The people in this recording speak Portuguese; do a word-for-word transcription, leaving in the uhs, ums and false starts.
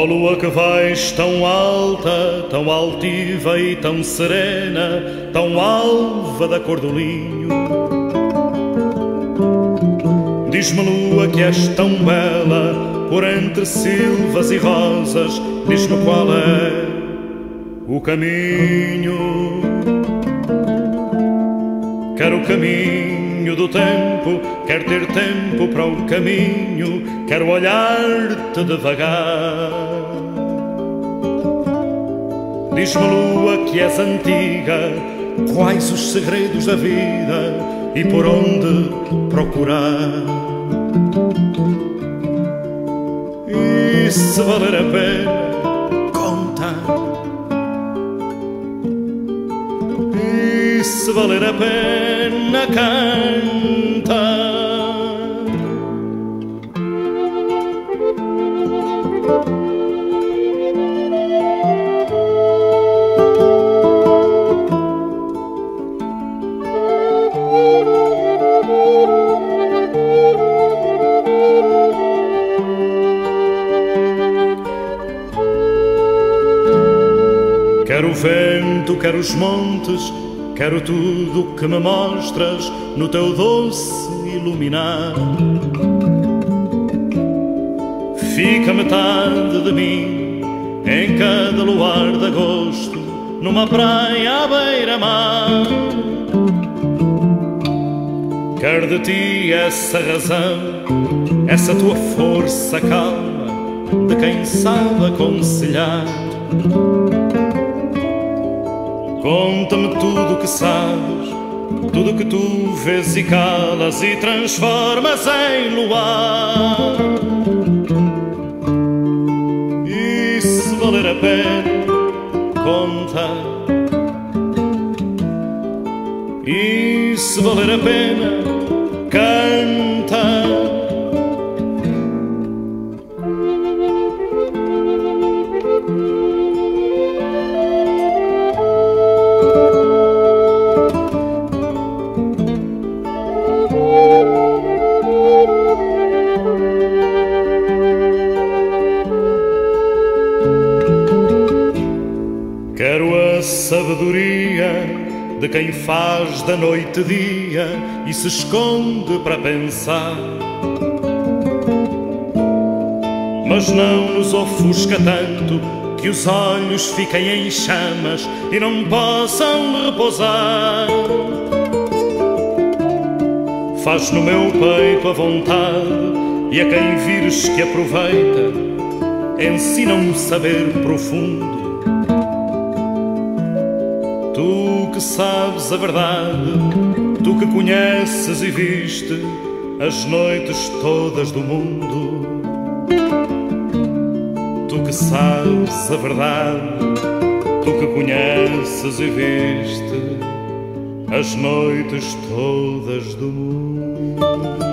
Ó lua que vais tão alta, tão altiva e tão serena, tão alva da cor do linho, diz-me, lua, que és tão bela por entre silvas e rosas, diz-me qual é o caminho. Quero o caminho do tempo, quero ter tempo para o caminho, quero olhar-te devagar. Diz-me, lua, que és antiga, quais os segredos da vida e por onde procurar. E se valer a pena, conta. E se valer a pena, canta. Quero o vento, quero os montes, quero tudo que me mostras no teu doce iluminar. Fica metade de mim em cada luar de agosto, numa praia à beira-mar. Quero de ti essa razão, essa tua força calma, de quem sabe aconselhar. Conta-me tudo o que sabes, tudo o que tu vês e calas e transformas em luar. E se valer a pena, conta. E se valer a pena, canta. Quero a sabedoria de quem faz da noite dia e se esconde para pensar, mas não nos ofusca tanto que os olhos fiquem em chamas e não possam repousar. Faz no meu peito a vontade e a quem vires que aproveita ensina um saber profundo. Tu que sabes a verdade, tu que conheces e viste as noites todas do mundo. Tu que sabes a verdade, tu que conheces e viste as noites todas do mundo.